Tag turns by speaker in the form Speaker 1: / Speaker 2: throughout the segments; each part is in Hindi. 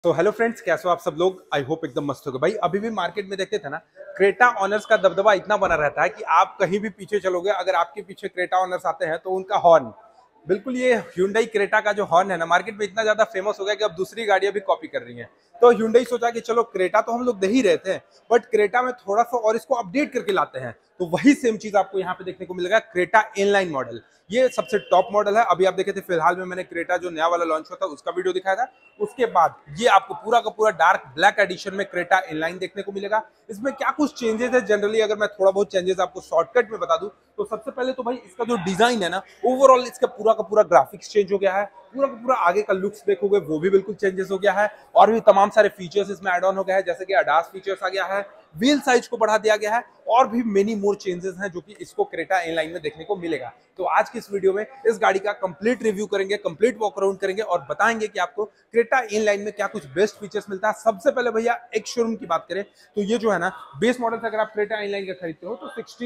Speaker 1: तो हेलो फ्रेंड्स, कैसे हो आप सब लोग। आई होप एकदम मस्त हो गए। भाई अभी भी मार्केट में देखते थे ना, क्रेटा ऑनर्स का दबदबा इतना बना रहता है कि आप कहीं भी पीछे चलोगे, अगर आपके पीछे क्रेटा ऑनर्स आते हैं तो उनका हॉर्न बिल्कुल ये Hyundai क्रेटा का जो हॉर्न है ना, मार्केट में इतना ज्यादा फेमस हो गया कि अब दूसरी गाड़ियां भी कॉपी कर रही हैं। तो Hyundai सोचा कि चलो क्रेटा तो हम लोग दे ही रहे थे, बट क्रेटा में थोड़ा सा और इसको अपडेट करके लाते हैं। तो वही सेम चीज आपको यहाँ पे देखने को मिलेगा, क्रेटा इनलाइन मॉडल। ये सबसे टॉप मॉडल है। अभी आप देखे थे फिलहाल में मैंने क्रेटा जो नया वाला लॉन्च हुआ था उसका वीडियो दिखाया था। उसके बाद ये आपको पूरा का पूरा डार्क ब्लैक एडिशन में क्रेटा इनलाइन देखने को मिलेगा। इसमें क्या कुछ चेंजेस है, जनरली अगर मैं थोड़ा बहुत चेंजेस आपको शॉर्टकट में बता दूं तो सबसे पहले तो भाई इसका जो डिजाइन है ना, ओवरऑल इसका पूरा का पूरा ग्राफिक्स चेंज हो गया है। पूरा का पूरा आगे का लुक्स देखोगे वो भी बिल्कुल चेंजेस हो गया है, और भी तमाम सारे फीचर्स इसमें ऐड ऑन हो गया है, जैसे कि अडास फीचर्स आ गया है, व्हील साइज को बढ़ा दिया गया है, और भी मेनी मोर चेंजेस हैं जो कि इसको क्रेटा इनलाइन में देखने को मिलेगा। तो आज की इस वीडियो में इस गाड़ी का कंप्लीट रिव्यू करेंगे, कंप्लीट वॉक अराउंड करेंगे और बताएंगे कि आपको क्रेटा इनलाइन में क्या कुछ बेस्ट फीचर्स मिलता है। सबसे पहले भैया एक शोरूम की बात करें तो ये जो है ना, बेस मॉडल से अगर आप क्रेटा इनलाइन का खरीदते हो तो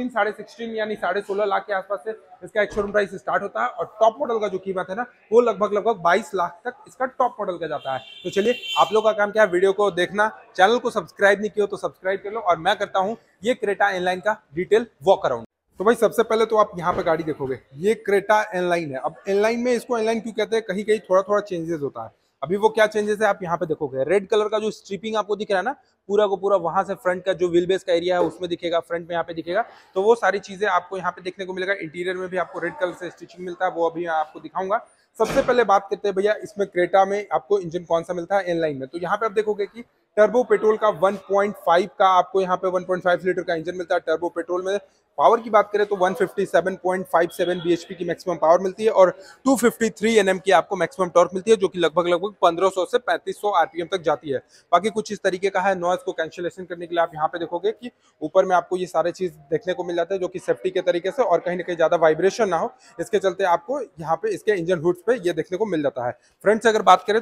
Speaker 1: 16 यानी 16.5 लाख के आसपास से इसका एक शोरूम प्राइस स्टार्ट होता है, और टॉप मॉडल का जो कीमत है ना वो लगभग 22 लाख तक इसका टॉप मॉडल का जाता है। तो चलिए, आप लोग का काम क्या है, वीडियो को देखना, चैनल को सब्सक्राइब नहीं किया तो सब्सक्राइब कर लो, और मैं करता हूं ये क्रेटा इनलाइन का डिटेल वॉक अराउंड। तो भाई सबसे पहले तो आप यहाँ पे गाड़ी देखोगे, ये क्रेटा इनलाइन है। अब इनलाइन में इसको इनलाइन क्यों कहते हैं, कहीं कहीं थोड़ा थोड़ा चेंजेस होता है। अभी वो क्या चेंजेस है आप यहाँ पे देखोगे, रेड कलर का जो स्ट्रिपिंग आपको दिख रहा है ना, पूरा को पूरा वहां से फ्रंट का जो व्हील बेस का एरिया है उसमें दिखेगा, फ्रंट में यहाँ पे दिखेगा। तो वो सारी चीजें आपको यहाँ पे देखने को मिलेगा। इंटीरियर में भी आपको रेड कलर से स्टिचिंग मिलता है, वो अभी आपको दिखाऊंगा। सबसे पहले बात करते हैं भैया इसमें क्रेटा में आपको इंजन कौन सा मिलता है इनलाइन में। तो यहाँ पे आप देखोगे कि टर्बो पेट्रोल का 1.5 का आपको यहाँ पे 1.5 लीटर का इंजन मिलता है टर्बो पेट्रोल में। पावर की बात करें तो 157.57 bhp की मैक्सिमम पावर मिलती है, और 253 Nm की आपको मैक्सिमम टॉर्क मिलती है, जो कि लगभग 1500 से 3500 आरपीएम तक जाती है। बाकी कुछ इस तरीके का है। नॉइज को कैंसिलेशन करने के लिए आप यहाँ पे देखोगे कि ऊपर में आपको ये सारे चीज देखने को मिल जाते हैं, जो कि सेफ्टी के तरीके से, और कहीं ना कहीं ज्यादा वाइब्रेशन ना हो इसके चलते आपको यहाँ पे इसके इंजन हुड्स पे ये देखने को मिल जाता है। फ्रंट से अगर बात करें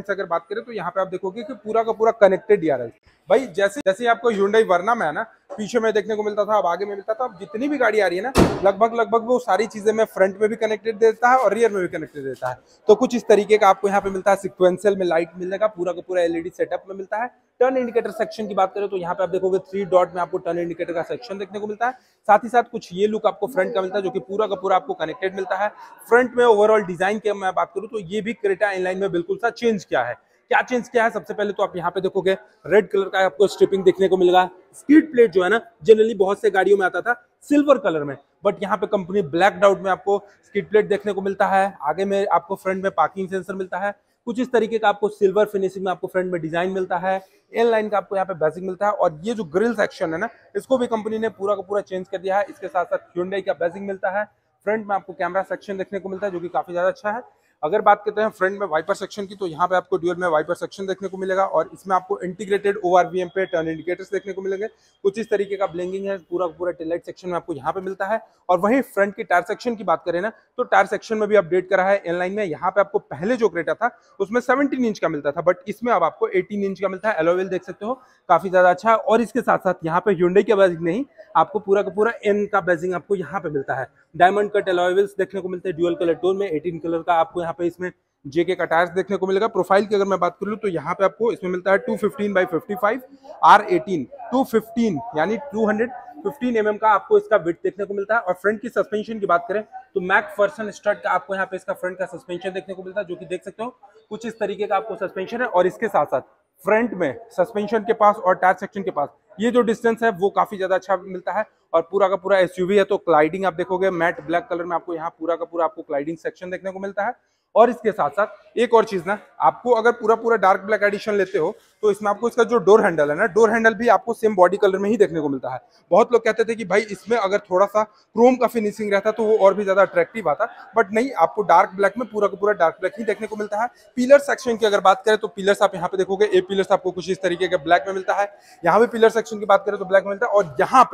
Speaker 1: तो यहाँ पे आप देखोगे कि पूरा का पूरा कनेक्टेड DRL। भाई जैसे जैसे आपको Hyundai वर्ना में है ना, पीछे में देखने को मिलता था, अब आगे में मिलता था। अब जितनी भी गाड़ी आ रही है ना, लगभग वो सारी चीजें में फ्रंट में भी कनेक्टेड देता है और रियर में भी कनेक्टेड देता है। तो कुछ इस तरीके का आपको यहाँ पे मिलता है। सिक्वेंशियल में लाइट मिलने का पूरा एलईडी सेटअप में मिलता है। टर्न इंडिकेटर सेक्शन की बात करें तो यहाँ पे आप देखोगे 3 डॉट में आपको टर्न इंडिकेटर का सेक्शन देखने को मिलता है। साथ ही साथ कुछ ये लुक आपको फ्रंट का मिलता है, जो कि पूरा का पूरा आपको कनेक्टेड मिलता है। फ्रंट में ओवरऑल डिजाइन की मैं बात करूँ तो ये भी क्रेटा इनलाइन में बिल्कुल सा चेंज किया है। क्या चेंज किया है, सबसे पहले तो आप यहाँ पे देखोगे रेड कलर का आपको स्ट्रिपिंग देखने को मिलेगा। स्कीड प्लेट जो है ना, जनरली बहुत से गाड़ियों में आता था सिल्वर कलर में, बट यहाँ पे कंपनी ब्लैक आउट में आपको स्कीड प्लेट देखने को मिलता है। आगे में आपको फ्रंट में पार्किंग सेंसर मिलता है। कुछ इस तरीके का आपको सिल्वर फिनिशिंग में आपको फ्रंट में डिजाइन मिलता है। एल लाइन का आपको यहाँ पे बेसिक मिलता है, और ये जो ग्रिल सेक्शन है ना, इसको भी कंपनी ने पूरा का पूरा चेंज कर दिया है। इसके साथ साथ Hyundai का बेसिक मिलता है। फ्रंट में आपको कैमरा सेक्शन देखने को मिलता है, जो कि काफी ज्यादा अच्छा है। अगर बात करते हैं फ्रंट में वाइपर सेक्शन की, तो यहाँ पे आपको ड्यूल में वाइपर सेक्शन देखने को मिलेगा, और इसमें आपको इंटीग्रेटेड ORVM पे टर्न इंडिकेटर्स देखने को मिलेंगे। कुछ इस तरीके का ब्लिंकिंग है पूरा टेल लाइट सेक्शन में आपको यहाँ पे मिलता है। और वहीं फ्रंट की टायर सेक्शन की बात करें ना, तो टायर सेक्शन में भी अपडेट करा है इनलाइन में। यहाँ पे आपको पहले जो क्रेटा था उसमें 17 इंच का मिलता था, बट इसमें अब आपको 18 इंच का मिलता है। एलॉय व्हील देख सकते हो, काफी ज्यादा अच्छा है। और इसके साथ साथ यहाँ पे Hyundai के बेसिक नहीं, आपको पूरा का पूरा N का बेसिक आपको यहाँ पे मिलता है। डायमंड कट एलॉय व्हील्स देखने को मिलते हैं ड्यूअल कलर टोन में। 18 कलर का आपको यहाँ पे इसमें जेके का टायर्स देखने को मिलेगा। प्रोफाइल की अगर मैं बात कर लूं तो यहाँ पे आपको इसमें मिलता है 215/55 R18 215 यानी 215 mm का आपको इसका विड्थ देखने को मिलता है। और फ्रंट की सस्पेंशन की बात करें तो मैकफर्सन स्ट्रट का आपको यहाँ पे इसका फ्रंट का सस्पेंशन देखने को मिलता है, जो कि देख सकते हो कुछ इस तरीके का आपको सस्पेंशन है। और इसके साथ साथ फ्रंट में सस्पेंशन के पास और टायर सेक्शन के पास ये जो डिस्टेंस है वो काफी ज्यादा अच्छा मिलता है। और पूरा का पूरा SUV है, तो क्लाइडिंग आप देखोगे मैट ब्लैक कलर में आपको यहाँ पूरा का पूरा आपको क्लाइडिंग सेक्शन देखने को मिलता है। और इसके साथ साथ एक और चीज ना, आपको अगर पूरा डार्क ब्लैक एडिशन लेते हो तो इसमें आपको इसका जो डोर हैंडल है ना, डोर हैंडल भी आपको सेम बॉडी कलर में ही देखने को मिलता है। बहुत लोग कहते थे कि भाई इसमें अगर थोड़ा सा क्रोम का फिनिशिंग रहता तो वो और भी ज्यादा अट्रैक्टिव आता, बट नहीं, आपको डार्क ब्लैक में पूरा का पूरा डार्क ब्लैक ही देखने को मिलता है। पिलर सेक्शन की अगर बात करें तो पिलर्स आप यहाँ पे देखोगे, ए पिलर्स आपको कुछ इस तरीके के ब्लैक में मिलता है। यहाँ पे पिलर सेक्शन की बात करें तो ब्लैक में मिलता है, और यहाँ पे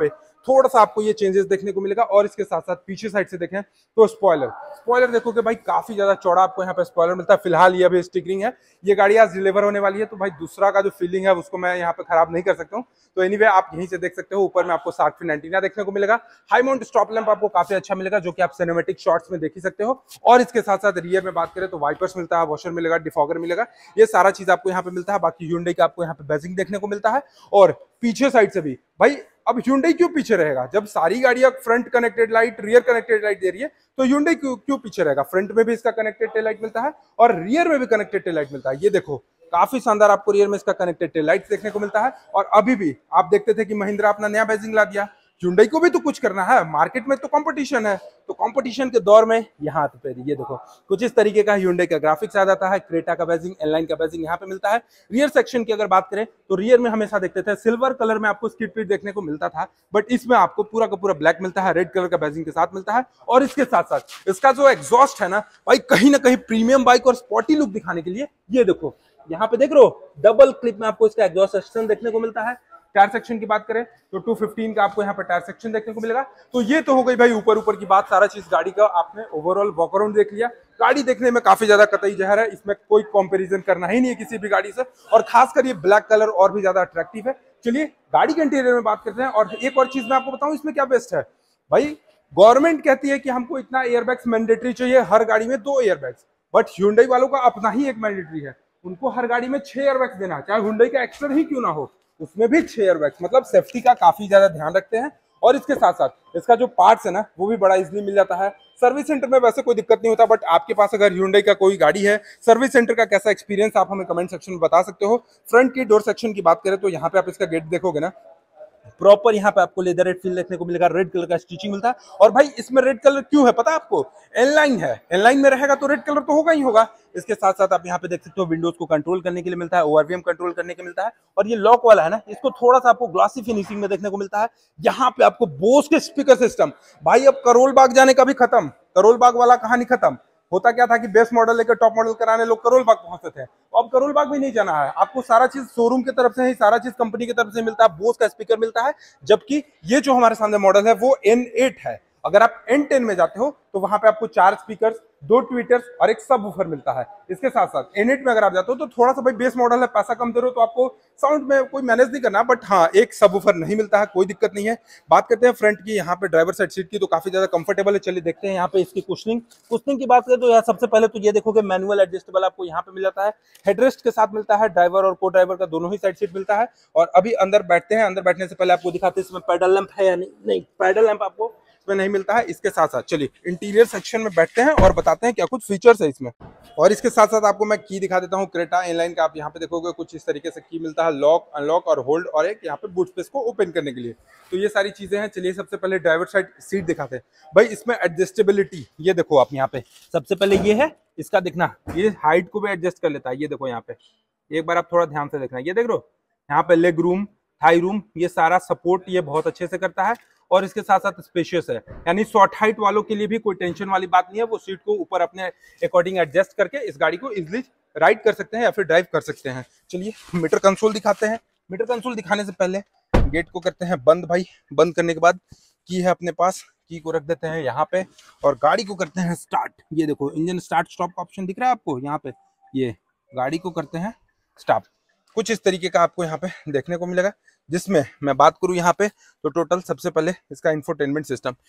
Speaker 1: थोड़ा सा आपको ये चेंजेस देखने को मिलेगा। और इसके साथ साथ पीछे साइड से देखें तो स्पॉइलर देखोगे भाई काफी ज्यादा चौड़ा आपको यहाँ पे स्पॉइलर मिलता है। फिलहाल ये अभी स्टिकरिंग है, ये गाड़ी आज डिलीवर होने वाली है, तो भाई दूसरा का जो फीलिंग है उसको मैं यहाँ पे खराब नहीं कर सकता हूँ। तो एनीवे आप यहीं से देख सकते हो, ऊपर में आपको सार्क फिन एंटीना देखने को मिलेगा। हाई माउंट स्टॉप लैंप आपको काफी अच्छा मिलेगा, जो कि आप सिनेमैटिक शॉट्स में देख ही सकते हो। और इसके साथ साथ रियर में बात करें तो वाइपर्स मिलता है, वॉशर मिलेगा, डिफॉगर मिलेगा, ये सारा चीज आपको यहाँ पे मिलता है। बाकी Hyundai का आपको यहाँ पे बेजिंग देखने को मिलता है। और पीछे साइड से भी भाई, अब Hyundai क्यों पीछे रहेगा? जब सारी गाड़ियां front connected light, rear connected light दे रही है, तो Hyundai क्यों पीछे रहेगा? फ्रंट में भी इसका कनेक्टेड टेल लाइट मिलता है और रियर में भी कनेक्टेड टेल लाइट मिलता है। ये देखो काफी शानदार आपको रियर में इसका कनेक्टेड टेल लाइट देखने को मिलता है। और अभी भी आप देखते थे कि महिंद्रा अपना नया बेजिंग ला दिया, Hyundai को भी तो कुछ करना है, मार्केट में तो कंपटीशन है, तो कंपटीशन के दौर में यहाँ पे ये देखो कुछ इस तरीके का Hyundai का ग्राफिक्स आ जाता है। क्रेटा का बेजिंग, एनलाइन का बेजिंग यहाँ पे मिलता है। रियर सेक्शन की अगर बात करें तो रियर में हमेशा देखते थे सिल्वर कलर में आपको स्किड प्लेट देखने को मिलता था, बट इसमें आपको पूरा का पूरा ब्लैक मिलता है, रेड कलर का बेजिंग के साथ मिलता है। और इसके साथ साथ इसका जो एग्जॉस्ट है ना भाई, कहीं ना कहीं प्रीमियम बाइक और स्पॉटी लुक दिखाने के लिए ये देखो यहाँ पे देख रहे हो डबल क्लिप में आपको इसका एग्जॉस्ट सिस्टम देखने को मिलता है। टायर सेक्शन की बात करें तो 215 का आपको यहाँ पर टायर सेक्शन देखने को मिलेगा। तो ये तो हो गई भाई ऊपर की बात, सारा चीज गाड़ी का आपने ओवरऑल वॉक अराउंड देख लिया। गाड़ी देखने में काफी ज्यादा कतई जहर है, इसमें कोई कंपैरिजन करना ही नहीं है किसी भी गाड़ी से, और खासकर ये ब्लैक कलर और भी ज्यादा अट्रैक्टिव है। चलिए गाड़ी के इंटीरियर में बात करते हैं। और एक और चीज मैं आपको बताऊं इसमें क्या बेस्ट है भाई, गवर्नमेंट कहती है कि हमको इतना एयरबैग्स मैंडेटरी चाहिए, हर गाड़ी में 2 एयरबैग्स, बट Hyundai वालों का अपना ही एक मैंडेटरी है, उनको हर गाड़ी में 6 एयरबैग्स देना, चाहे Hyundai का एक्सेल ही क्यों ना हो, उसमें भी 6 एयरबैग्स, मतलब सेफ्टी का काफी ज्यादा ध्यान रखते हैं। और इसके साथ साथ इसका जो पार्ट्स है ना वो भी बड़ा इजीली मिल जाता है। सर्विस सेंटर में वैसे कोई दिक्कत नहीं होता, बट आपके पास अगर Hyundai का कोई गाड़ी है, सर्विस सेंटर का कैसा एक्सपीरियंस आप हमें कमेंट सेक्शन में बता सकते हो। फ्रंट की डोर सेक्शन की बात करें तो यहाँ पे आप इसका गेट देखोगे ना, प्रॉपर यहाँ पे आपको लेदर रेड फील देखने को मिलेगा, रेड कलर का स्टिचिंग मिलता है। और भाई इसमें रेड कलर क्यों है पता है आपको? एनलाइन है, एनलाइन में रहेगा तो रेड कलर तो होगा ही होगा। इसके साथ साथ आप यहाँ पे देख सकते हो विंडोज को कंट्रोल करने के लिए मिलता है, ओआरवीएम कंट्रोल करने के लिए मिलता है। और ये लॉक वाला है ना, इसको थोड़ा सा आपको ग्लासी फिनिशिंग में देखने को मिलता है। यहाँ पे आपको बोस के स्पीकर सिस्टम, भाई अब करोल बाग जाने का भी खत्म, करोल बाग वाला कहानी खत्म। होता क्या था कि बेस मॉडल लेकर टॉप मॉडल कराने लोग करोल बाग पहुंचते थे, तो अब करोल बाग भी नहीं जाना है, आपको सारा चीज शोरूम की तरफ से ही, सारा चीज कंपनी की तरफ से मिलता है। बोस का स्पीकर मिलता है, जबकि ये जो हमारे सामने मॉडल है वो N8 है। अगर आप N10 में जाते हो तो वहां पे आपको 4 स्पीकर्स, 2 ट्विटर्स और एक सब वूफर मिलता है। इसके साथ साथ N8 में अगर आप जाते हो तो थोड़ा सा भाई बेस मॉडल है, पैसा कम दे रहे हो तो आपको साउंड में कोई मैनेज नहीं करना, बट हाँ एक सब वूफर नहीं मिलता है, कोई दिक्कत नहीं है। बात करते हैं फ्रंट की, यहाँ पे ड्राइवर साइड सीट की, तो काफी ज्यादा कंफर्टेबल है। चलिए देखते हैं यहाँ पे इसकी कुशनिंग की बात करें तो यार सबसे पहले तो ये देखोगे मैनुअल एडजस्टेबल आपको यहाँ पे मिल जाता है, हेडरेस्ट के साथ मिलता है, ड्राइवर और को ड्राइवर का दोनों ही साइड सीट मिलता है। और अभी अंदर बैठते हैं, अंदर बैठने से पहले आपको दिखाते हैं इसमें पैडल लैंप है या नहीं, पैडल लैंप आपको इसमें नहीं मिलता है। इसके साथ साथ चलिए इंटीरियर सेक्शन में बैठते हैं और बताते हैं क्या कुछ फीचर्स है इसमें। और इसके साथ साथ आपको मैं की दिखा देता हूँ क्रेटा इनलाइन का। आप यहाँ पे देखोगे कुछ इस तरीके से की मिलता है, लॉक, अनलॉक और होल्ड, और एक यहाँ पे बूट स्पेस को ओपन करने के लिए। तो ये सारी चीजें हैं। चलिए सबसे पहले ड्राइवर साइड सीट दिखाते हैं। भाई इसमें एडजस्टेबिलिटी ये देखो आप यहाँ पे, सबसे पहले ये है इसका दिखना, ये हाइट को भी एडजस्ट कर लेता है। ये देखो यहाँ पे एक बार आप थोड़ा ध्यान से देखना, ये देख रहे हो यहाँ पे लेग रूम, थाई रूम, ये सारा सपोर्ट ये बहुत अच्छे से करता है। और इसके साथ साथ स्पेशियस है, यानी शॉर्ट हाइट वालों के लिए भी कोई टेंशन वाली बात नहीं है, वो सीट को ऊपर अपने अकॉर्डिंग एडजस्ट करके इस गाड़ी को इजिली राइड कर सकते हैं या फिर ड्राइव कर सकते हैं। चलिए मीटर कंसोल दिखाते हैं। मीटर कंसोल दिखाने से पहले गेट को करते हैं बंद। भाई बंद करने के बाद की है अपने पास, की को रख देते हैं यहाँ पे और गाड़ी को करते हैं स्टार्ट। ये देखो इंजन स्टार्ट स्टॉप का ऑप्शन दिख रहा है आपको यहाँ पे, ये गाड़ी को करते हैं स्टॉप। कुछ इस तरीके का आपको यहाँ पे देखने को मिलेगा। जिसमें मैं बात करूं यहाँ पे तो टोटल सबसे पहले इसका इंफोटेनमेंट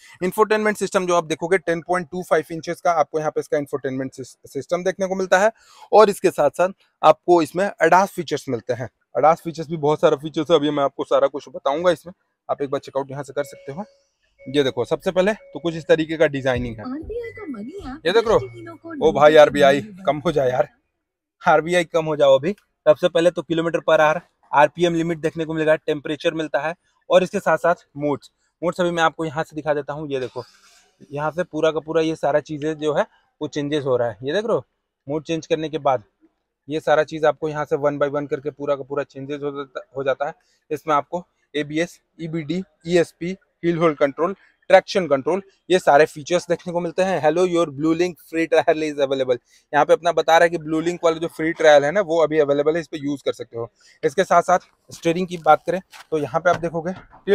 Speaker 1: सिस्टम जो आप देखोगे 10.25 इंचेस का आपको यहाँ पे इसका इंफोटेनमेंट सिस्टम देखने को मिलता है। और इसके साथ साथ आपको इसमें अडास फीचर्स मिलते हैं। अडास फीचर्स भी बहुत सारा फीचर्स है, अभी मैं आपको सारा कुछ बताऊंगा इसमें, आप एक बार चेकआउट यहाँ से कर सकते हो। ये देखो सबसे पहले तो कुछ इस तरीके का डिजाइनिंग है, ये देख लो। ओ भाई आरबीआई कम हो जाए यार, आरबीआई कम हो जाओ अभी। सबसे पहले तो kilometre per hour, RPM limit देखने को मिलेगा, टेम्परेचर मिलता है। और इसके साथ साथ मोड्स अभी मैं आपको यहाँ से दिखा देता हूँ। ये देखो यहाँ से पूरा का पूरा ये सारा चीजें जो है वो चेंजेस हो रहा है। ये देख रहे हो मोड चेंज करने के बाद ये सारा चीज आपको यहाँ से 1 बाय 1 करके पूरा का पूरा चेंजेस हो जाता है। इसमें आपको ABS, EBD, ESP, hill hold control, traction control, ये सारे फीचर्स देखने को मिलते हैं। Hello your Blue Link free trial is available, यहाँ पे अपना बता रहा है कि ब्लू लिंक वाला जो फ्री ट्रायल है ना वो अभी अवेलेबल है, इस पे यूज कर सकते हो। इसके साथ साथ स्टीयरिंग की बात करें तो यहाँ पे आप देखोगे टिल्ट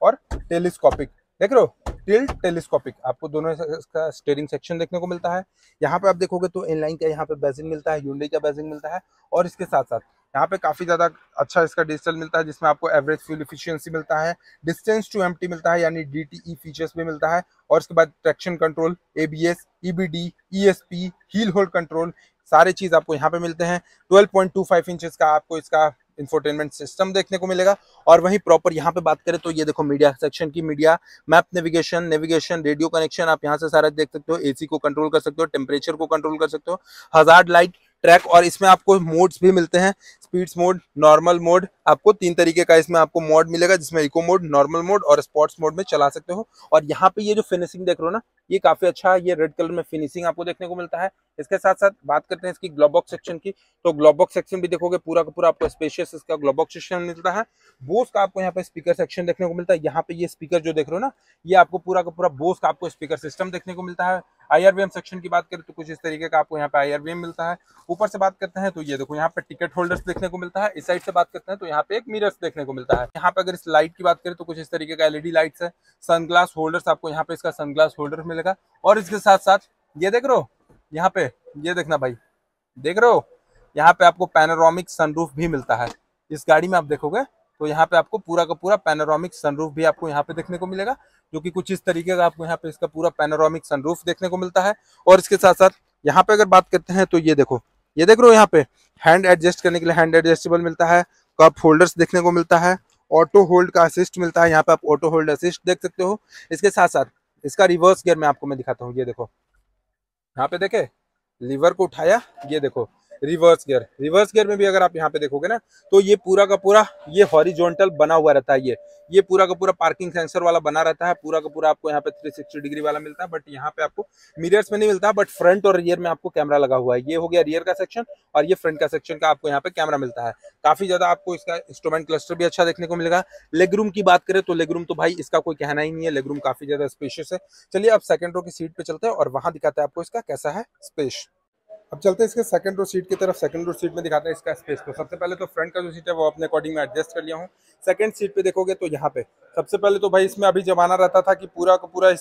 Speaker 1: और टेलीस्कोपिक, देख रहे हो, टिल्ट टेलीस्कोपिक, आपको दोनों इसका स्टीयरिंग सेक्शन देखने को मिलता है। यहाँ पे आप देखोगे तो इनलाइन का यहाँ पे बेजिंग मिलता है, Hyundai का बेजिंग मिलता है, और इसके साथ साथ यहाँ पे काफी ज्यादा अच्छा इसका डिजिटल मिलता है, जिसमें आपको एवरेज फ्यूल इफिशियंसी मिलता है, डिस्टेंस टू एम्प्टी मिलता है यानी DTE फीचर्स भी मिलता है, और इसके बाद traction control, ABS, EBD, ESP, hill hold control, सारे चीज आपको यहाँ पे मिलते हैं। 12.25 इंचेस का आपको इसका इंफोटेनमेंट सिस्टम देखने को मिलेगा। और वहीं प्रॉपर यहाँ पे बात करें तो ये देखो मीडिया सेक्शन की, media, map, navigation, radio connection, आप यहाँ से सारा देख सकते हो, AC को कंट्रोल कर सकते हो, टेम्परेचर को कंट्रोल कर सकते हो, हजार्ड लाइट, ट्रैक, और इसमें आपको मोड्स भी मिलते हैं, स्पीड्स मोड, नॉर्मल मोड, आपको 3 तरीके का इसमें आपको मोड मिलेगा, जिसमें इको मोड, नॉर्मल मोड और स्पोर्ट्स मोड में चला सकते हो। और यहाँ पे ये जो फिनिशिंग देख रहे हो ना, ये काफी अच्छा है, ये रेड कलर में फिनिशिंग आपको देखने को मिलता है। इसके साथ साथ बात करते हैं इसकी ग्लोव बॉक्स सेक्शन की, तो ग्लोव बॉक्स सेक्शन भी देखोगे पूरा का पूरा आपको स्पेशियस इसका ग्लोव बॉक्स सेक्शन मिलता है। बोस का आपको यहाँ पे स्पीकर सेक्शन देखने को मिलता है, यहाँ पे ये स्पीकर जो देख रहे हो ना, ये आपको पूरा का पूरा बोस का आपको स्पीकर सिस्टम देखने को मिलता है। IRVM सेक्शन की बात करें तो कुछ इस तरीके का आपको यहाँ पे IRVM मिलता है। ऊपर से बात करते हैं तो ये देखो यहाँ पे टिकट होल्डर्स देखने को मिलता है। इस साइड से बात करते हैं तो यहाँ पे एक मिरर्स देखने को मिलता है। यहाँ पे अगर इस लाइट की बात करें तो कुछ इस तरीके का LED लाइट्स है। सनग्लास होल्डर्स, आपको यहाँ पे इसका सनग्लास होल्डर मिलेगा। और इसके साथ साथ ये देख रहे हो यहाँ पे, ये देखना भाई, देख रहे हो यहाँ पे आपको पैनोरामिक सनरूफ भी मिलता है। इस गाड़ी में आप देखोगे तो यहाँ पे आपको पूरा का पूरा पैनोरामिक सनरूफ भी आपको यहाँ पे देखने को मिलेगा, जो कि कुछ इस तरीके का आपको यहाँ पे इसका पूरा पैनोरामिक सनरूफ देखने को मिलता है। और इसके साथ साथ यहाँ पे अगर बात करते हैं तो ये देखो, ये देख रहे हो यहाँ पे हैंड एडजस्ट करने के लिए हैंड एडजस्टेबल मिलता है, कप होल्डर्स देखने को मिलता है, ऑटो होल्ड का असिस्ट मिलता है, यहाँ पे आप ऑटो होल्ड असिस्ट देख सकते हो। इसके साथ साथ इसका रिवर्स गियर मैं आपको मैं दिखाता हूँ, ये देखो यहाँ पे देखे, लीवर को उठाया, ये देखो रिवर्स गियर में भी अगर आप यहाँ पे देखोगे ना तो ये पूरा का पूरा ये हॉरिजॉन्टल बना हुआ रहता है। ये पूरा का पूरा पार्किंग सेंसर वाला बना रहता है, पूरा का पूरा आपको यहाँ पे 360 डिग्री वाला मिलता है। बट यहाँ पे आपको मिरर्स में नहीं मिलता, बट फ्रंट और रियर में आपको कैमरा लगा हुआ है। ये हो गया रियर का सेक्शन, और ये फ्रंट का सेक्शन का आपको यहाँ पे कैमरा मिलता है। काफी ज्यादा आपको इसका इंस्ट्रूमेंट क्लस्टर भी अच्छा देखने को मिलेगा। लेग रूम की बात करें तो लेग रूम तो भाई इसका कोई कहना ही नहीं है, लेग रूम काफी ज्यादा स्पेशियस है। चलिए अब सेकंड रो की सीट पे चलते हैं और वहां दिखाते हैं आपको इसका कैसा है स्पेस। अब चलते हैं इसके सेकंड रो सीट की तरफ। सेकंड रो सीट में दिखाते हैं इसका स्पेस। तो सबसे पहले तो फ्रंट का जो सीट है वो अपने अकॉर्डिंग में एडजस्ट कर लिया हूँ। सेकंड सीट पे देखोगे तो यहाँ पे सबसे पहले तो भाई इसमें अभी जमाना रहता था कि पूरा का पूरा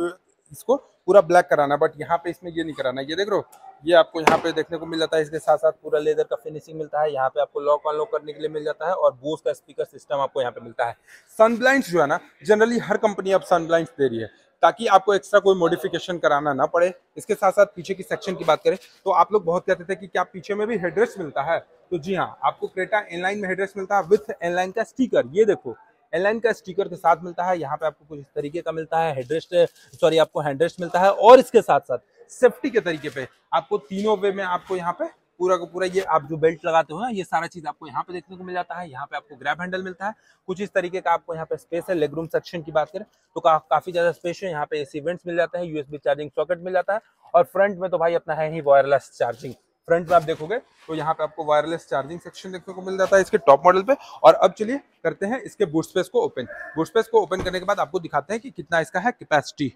Speaker 1: इसको पूरा ब्लैक कराना, बट यहाँ पे इसमें ये नहीं कराना। ये देख रहे हो, ये आपको यहाँ पे देखने को मिल जाता है। इसके साथ साथ पूरा लेदर का फिनिशिंग मिलता है। यहाँ पे आपको लॉक अनलॉक करने के लिए मिल जाता है, और बोस का स्पीकर सिस्टम आपको यहाँ पे मिलता है। सनब्लाइंड्स जो है ना, जनरली हर कंपनी अब सनब्लाइंड्स दे रही है ताकि आपको एक्स्ट्रा कोई मॉडिफिकेशन कराना ना पड़े। इसके साथ साथ पीछे की सेक्शन की बात करें तो आप लोग बहुत कहते थे कि क्या पीछे में भी हेडरेस्ट मिलता है, तो जी हाँ, आपको क्रेटा इनलाइन में हेडरेस्ट मिलता है विथ इनलाइन का स्टिकर। ये देखो इनलाइन का स्टिकर के साथ मिलता है। यहाँ पे आपको कुछ इस तरीके का मिलता है हेडरेस्ट, सॉरी आपको हैंडरेस्ट मिलता है। और इसके साथ साथ सेफ्टी के तरीके पे आपको तीनों वे में आपको यहाँ पे पूरा का पूरा ये आप जो बेल्ट लगाते हो ना, ये सारा चीज आपको यहाँ पे देखने को मिल जाता है। यहाँ पे आपको ग्रैब हैंडल मिलता है। कुछ इस तरीके का आपको यहाँ पे स्पेस है। लेग रूम सेक्शन की बात करें तो काफी ज्यादा स्पेस है। यहाँ पे एसी वेंट्स मिल जाता है, USB चार्जिंग सॉकेट मिल जाता है। और फ्रंट में तो भाई अपना है ही वायरलेस चार्जिंग। फ्रंट में आप देखोगे तो यहाँ पे आपको वायरलेस चार्जिंग सेक्शन देखने को मिल जाता है इसके टॉप मॉडल पे। और अब चलिए करते हैं इसके बूट स्पेस को ओपन। बूट स्पेस को ओपन करने के बाद आपको दिखाते हैं कि कितना इसका है कैपेसिटी।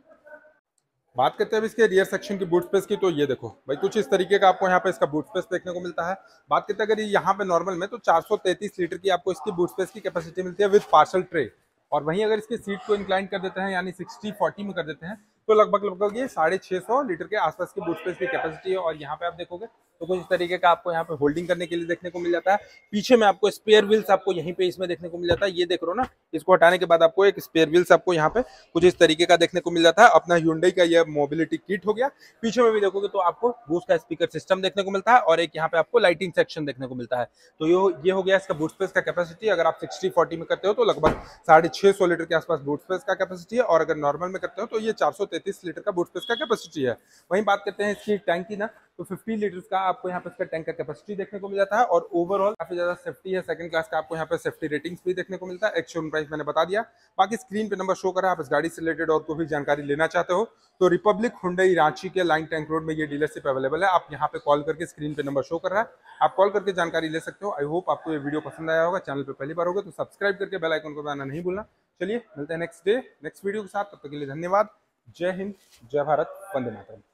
Speaker 1: बात करते हैं इसके रियर सेक्शन की बूट स्पेस की, तो ये देखो भाई कुछ इस तरीके का आपको यहाँ पे इसका बूट स्पेस देखने को मिलता है। बात करते हैं अगर यहाँ पे नॉर्मल में तो 433 लीटर की आपको इसकी बूट स्पेस की कैपेसिटी मिलती है विद पार्सल ट्रे। और वहीं अगर इसकी सीट को इंक्लाइन कर देते हैं यानी 60-40 में कर देते हैं तो लगभग ये 650 लीटर के आसपास की बूट स्पेस की कैपेसिटी है। और यहाँ पे आप देखोगे तो कुछ इस तरीके का आपको यहाँ पे होल्डिंग करने के लिए देखने को मिल जाता है। पीछे में आपको स्पेयर व्हील्स आपको यहीं पे इसमें देखने को मिल जाता है। ये देख रहे हो ना, इसको हटाने के बाद आपको एक स्पेयर व्हील्स आपको यहाँ पे कुछ इस तरीके का देखने को मिल जाता है। अपना Hyundai का ये मोबिलिटी किट हो गया। पीछे में भी देखोगे तो आपको बूस का स्पीकर सिस्टम देखने को मिलता है, और एक यहाँ पे आपको लाइटिंग सेक्शन देखने को मिलता है। तो ये हो गया इसका बूट स्पेस का कैपेसिटी। अगर आप 60-40 में करते हो तो लगभग 650 लीटर के आसपास बूट स्पेस का कैपेसिटी है, और अगर नॉर्मल में करते हो तो ये 433 लीटर का बूट स्पेस का कैपेसिटी है। वहीं बात करते हैं इसकी टैंक की ना, तो 50 लीटर का आपको यहाँ पे इसका टैंक का कैपेसिटी देखने को मिल जाता है। और ओवरऑल काफी ज्यादा सेफ्टी है। सेकंड क्लास का आपको यहाँ पे सेफ्टी रेटिंग्स भी देखने को मिलता है। एक शोरूम प्राइस मैंने बता दिया, बाकी स्क्रीन पे नंबर शो कर रहा है। आप इस गाड़ी से रिलेटेड और कोई भी जानकारी लेना चाहते हो तो रिपब्लिक हुंडई रांची के लाइन टैंक रोड में ये डीलरशिप अवेलेबल है। आप यहाँ पे कॉल करके, स्क्रीन पे नंबर शो कर रहा है, आप कॉल करके जानकारी ले सकते हो। आई होप आपको ये वीडियो पसंद आया होगा। चैनल पे पहली बार होगा तो सब्सक्राइब करके बेल आइकन को दबाना नहीं भूलना। चलिए मिलते हैं नेक्स्ट वीडियो के साथ, तब तक के लिए धन्यवाद। जय हिंद, जय भारत, वंदे मातरम।